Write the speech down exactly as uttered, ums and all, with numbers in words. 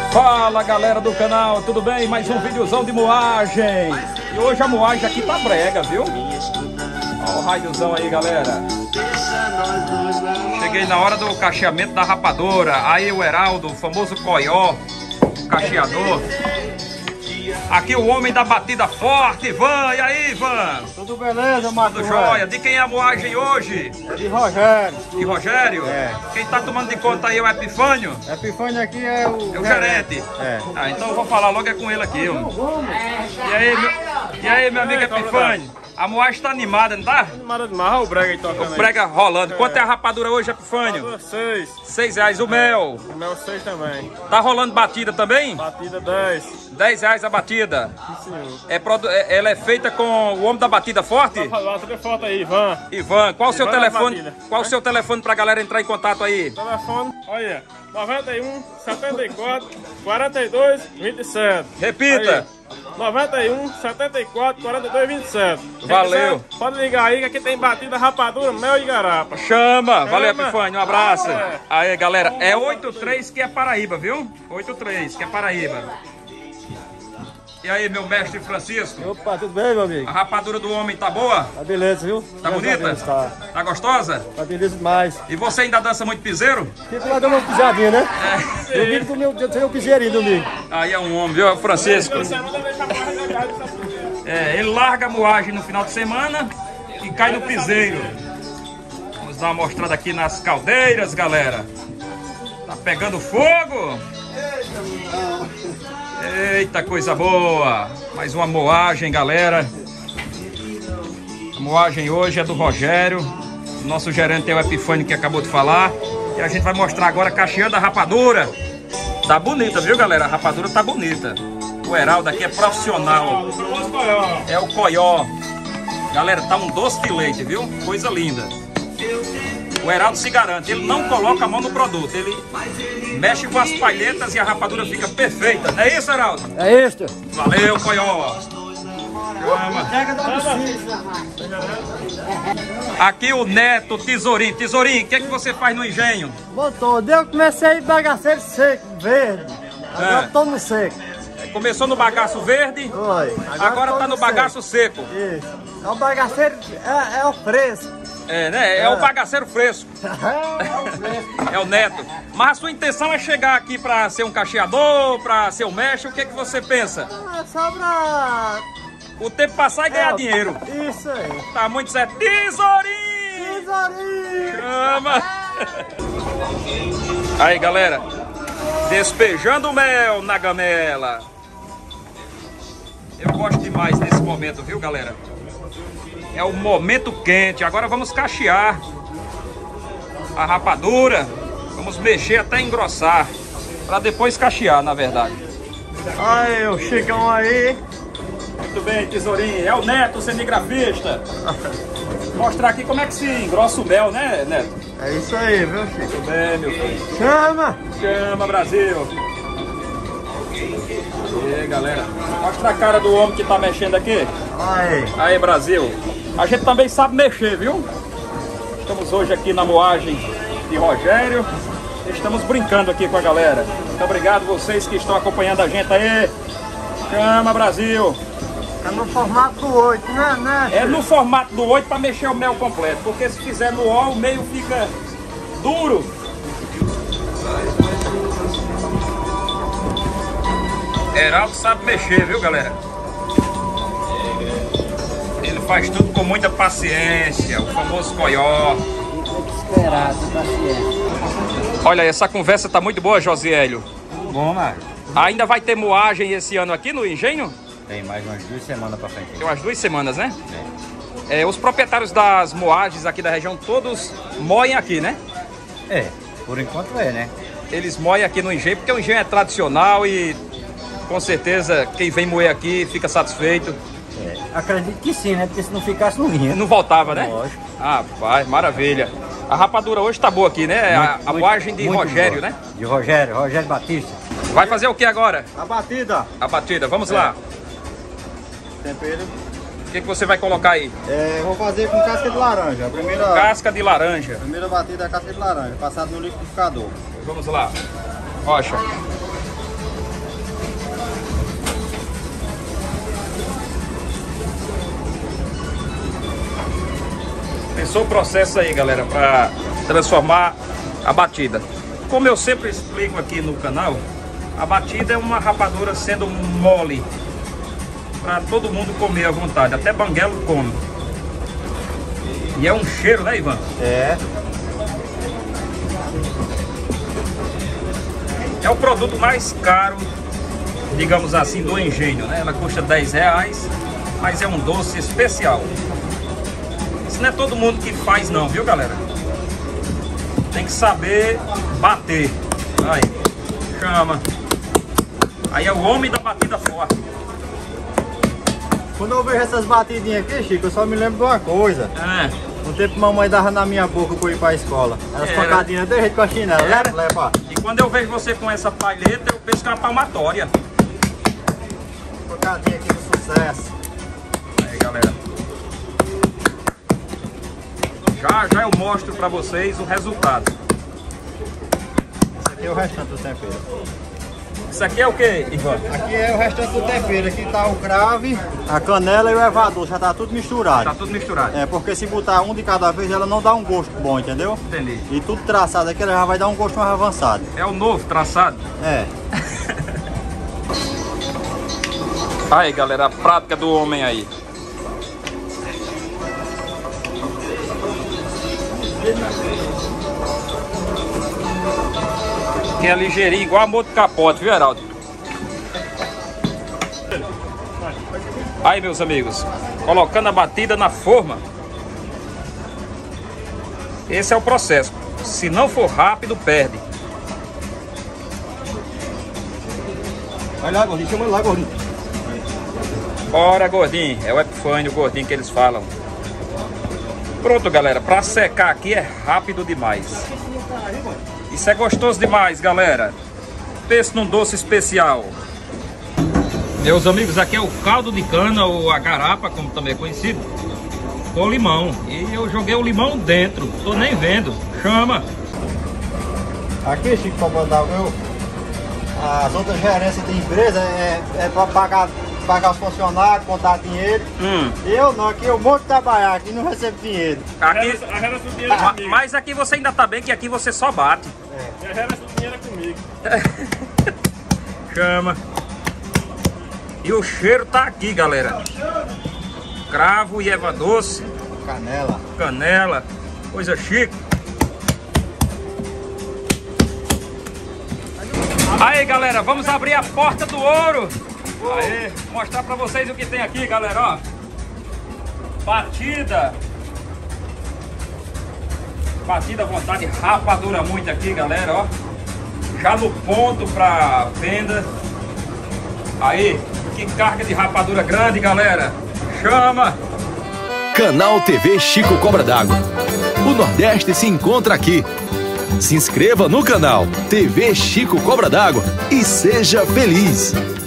Fala galera do canal, tudo bem? Mais um videozão de moagem. E hoje a moagem aqui tá brega, viu? Olha o raiozão aí, galera. Cheguei na hora do cacheamento da rapadura. Aí o Heraldo, o famoso coió, o cacheador. Aqui o homem da batida forte, Ivan. E aí, Ivan? Tudo beleza, Marcos? Tudo jóia. De quem é a moagem hoje? É de Rogério. De Rogério? É. Quem tá tomando de conta aí é o Epifânio? Epifânio aqui é o... É o gerente? É. Ah, então eu vou falar logo é com ele aqui, ó. E aí, meu, e aí, meu amigo Epifânio? A moagem tá animada, não tá? Animada demais, olha o brega aí tocando. O brega rolando. É. Quanto é a rapadura hoje, Epifânio? Seis. Seis reais. O mel? O mel seis também. Tá rolando batida também? Batida dez. Dez reais a batida. Sim, senhor. É, produ... é- ela é feita com o homem da batida forte? Batida forte aí, Ivan. Ivan, qual o seu Ivan da telefone? batida. Qual o seu telefone pra galera entrar em contato aí? Telefone, olha, noventa e um, setenta e quatro, quarenta e dois, vinte e sete. Repita. Aí, noventa e um, setenta e quatro, quarenta e dois, vinte e sete. Quem Valeu. quiser, pode ligar aí que aqui tem batida, rapadura, mel e garapa. Chama. Valeu, Chama. Epifânio. Um abraço. É. Aí, galera, é oitenta e três que é Paraíba, viu? oitenta e três que é Paraíba. E aí, meu mestre Francisco? Opa, tudo bem, meu amigo? A rapadura do homem tá boa? Tá beleza, viu? Tá bonita? Tá. Tá gostosa? Tá beleza demais. E você ainda dança muito piseiro? Fica lá dando uma pisadinha, né? É. Domingo do meu, tem um piseirinho domingo. Aí é um homem, viu? Francisco. É, ele larga a moagem no final de semana e cai no piseiro. Vamos dar uma mostrada aqui nas caldeiras, galera. Tá pegando fogo? Eita, coisa boa! Mais uma moagem, galera. A moagem hoje é do Rogério. O nosso gerente é o Epifânio, que acabou de falar. E a gente vai mostrar agora cacheando a rapadura. Tá bonita, viu, galera? A rapadura tá bonita. O Heraldo aqui é profissional. É o coió. Galera, tá um doce de leite, viu? Coisa linda. O Heraldo se garante, ele não coloca a mão no produto. Ele mexe com as palhetas e a rapadura fica perfeita. Não é isso, Heraldo? É isso. Valeu, coió. Aqui o Neto Tesourinho. Tesourinho, o que é que você faz no engenho? Botou, eu comecei bagaceiro seco, verde. Agora É. tô no seco. Começou no bagaço verde, Foi. agora tô tá no bagaço seco. Isso. É o bagaceiro, é, é o fresco. É, né? É o bagaceiro fresco. É o fresco. É o Neto. Mas a sua intenção é chegar aqui pra ser um cacheador, pra ser um mestre, o que é que você pensa? É só pra... O tempo passar e ganhar É, dinheiro. Isso aí. Tá muito certo. Tesourinho! Tesourinho! Chama! Aí, galera. Despejando mel na gamela. Eu gosto demais desse momento, viu, galera? É o momento quente. Agora vamos cachear a rapadura. Vamos mexer até engrossar. Pra depois cachear, na verdade. Aí, o Chicão aí. Muito bem, Tesourinho. É o Neto, cinegrafista. Mostrar aqui como é que se engrossa o mel, né, Neto? É isso aí, viu, Chico? Muito bem, meu filho. Chama! Chama, Brasil. E aí, galera. Mostra a cara do homem que tá mexendo aqui. Aí. Aí, Brasil. A gente também sabe mexer, viu? Estamos hoje aqui na moagem de Rogério. Estamos brincando aqui com a galera. Muito obrigado vocês que estão acompanhando a gente aí. Chama, Brasil. É no formato do oito, né, né? É no formato do oito para mexer o mel completo. Porque se fizer no O, o meio fica duro. Heraldo sabe mexer, viu, galera? Ele faz tudo com muita paciência, o famoso coió. Tem que esperar, com paciência. Olha, essa conversa tá muito boa, Josiélio. Bom, Mário. Ainda vai ter moagem esse ano aqui no engenho? Tem mais umas duas semanas pra frente. Tem umas duas semanas, né? É, os proprietários das moagens aqui da região todos moem aqui, né? É, por enquanto é, né? Eles moem aqui no engenho porque o engenho é tradicional e com certeza quem vem moer aqui fica satisfeito. É, acredito que sim, né? Porque se não ficasse, não vinha. Não voltava, né? Lógico. Ah, pai, maravilha. A rapadura hoje tá boa aqui, né? a, Muito, a muito, moagem de muito Rogério, boa. né? De Rogério, Rogério Batista. Vai fazer o que agora? A batida. A batida, vamos lá. Tempero. O que, que você vai colocar aí? É, vou fazer com casca de laranja. A primeira, Casca de laranja. a primeira batida é a casca de laranja, passado no liquidificador. Vamos lá. Rocha. Começou o processo aí, galera, para transformar a batida. Como eu sempre explico aqui no canal, a batida é uma rapadura sendo mole para todo mundo comer à vontade, até banguelo come. E é um cheiro, né, Ivan? É. É o produto mais caro, digamos assim, do engenho, né? Ela custa dez reais, mas é um doce especial. Isso não é todo mundo que faz não, viu, galera? Tem que saber bater. Aí, chama. Aí é o homem da batida forte. Quando eu vejo essas batidinhas aqui, Chico, eu só me lembro de uma coisa. É. Um tempo que mamãe dava na minha boca pra eu ir pra escola. As Era. pancadinhas de jeito com a chinela. Era. Leva, leva. E quando eu vejo você com essa palheta, eu penso que é uma palmatória. Pancadinha aqui do sucesso. Aí, galera. Já, já eu mostro pra vocês o resultado. Esse aqui é o restante do tempero. Isso aqui é o que, Ivan? Aqui é o restante do tempero. Aqui tá o crave, a canela e o evador. Já tá tudo misturado. Tá tudo misturado. É, porque se botar um de cada vez, ela não dá um gosto bom, entendeu? Entendi. E tudo traçado aqui, ela já vai dar um gosto mais avançado. É o novo traçado. É. Aí, galera, a prática do homem aí. Que é ligeirinho, igual a moto de capote, viu, Heraldo? Aí, meus amigos, colocando a batida na forma. Esse é o processo. Se não for rápido, perde. Vai lá, gordinho. Chama ele lá, gordinho. Bora, gordinho. É o Epifânio, o gordinho que eles falam. Pronto, galera. Pra secar aqui é rápido demais. Isso é gostoso demais, galera. Pense num doce especial. Meus amigos, aqui é o caldo de cana, ou a garapa, como também é conhecido, com limão. E eu joguei o limão dentro. Tô nem vendo. Chama. Aqui, Chico, pra botar, viu? As outras gerências de empresa é, é pra pagar, pagar os funcionários, contar dinheiro. Hum. Eu não, aqui eu monto trabalhar, aqui não recebo dinheiro. Aqui, A relação do dinheiro é ma- comigo. mas aqui você ainda tá bem, que aqui você só bate. A relação do dinheiro é comigo. Chama. E o cheiro tá aqui, galera. Cravo e erva doce, Canela. canela, coisa chique. Aí, galera, vamos abrir a porta do ouro. Aí, mostrar pra vocês o que tem aqui, galera, ó. Batida. Batida à vontade, rapadura muito aqui, galera, ó. Já no ponto pra venda. Aí, que carga de rapadura grande, galera. Chama! Canal T V Chico Cobra d'Água. O Nordeste se encontra aqui. Se inscreva no canal T V Chico Cobra d'Água e seja feliz.